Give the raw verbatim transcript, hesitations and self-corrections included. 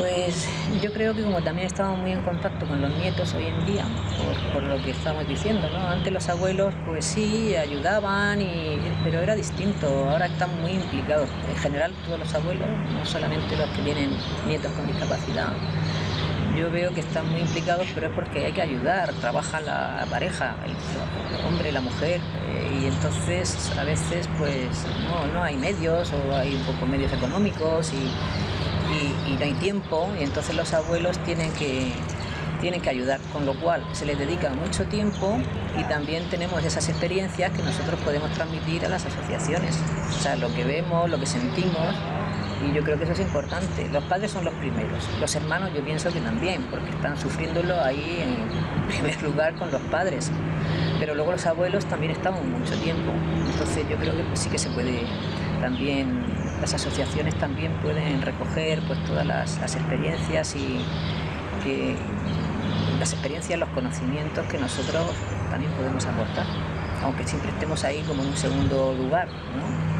Pues yo creo que como también estamos muy en contacto con los nietos hoy en día, por, por lo que estamos diciendo, ¿no? Antes los abuelos pues sí ayudaban, y, pero era distinto, ahora están muy implicados. En general todos los abuelos, no solamente los que tienen nietos con discapacidad. Yo veo que están muy implicados, pero es porque hay que ayudar, trabaja la pareja, el, el hombre y la mujer, eh, y entonces a veces pues no, no hay medios, o hay pocos medios económicos, y, y, y no hay tiempo, y entonces los abuelos tienen que, tienen que ayudar, con lo cual se les dedica mucho tiempo, y también tenemos esas experiencias que nosotros podemos transmitir a las asociaciones, o sea, lo que vemos, lo que sentimos. Y yo creo que eso es importante. Los padres son los primeros, los hermanos yo pienso que también, porque están sufriéndolo ahí en primer lugar con los padres, pero luego los abuelos también estamos mucho tiempo, entonces yo creo que pues sí que se puede también, las asociaciones también pueden recoger pues todas las, las experiencias, y que las experiencias, los conocimientos que nosotros también podemos aportar, aunque siempre estemos ahí como en un segundo lugar, ¿no?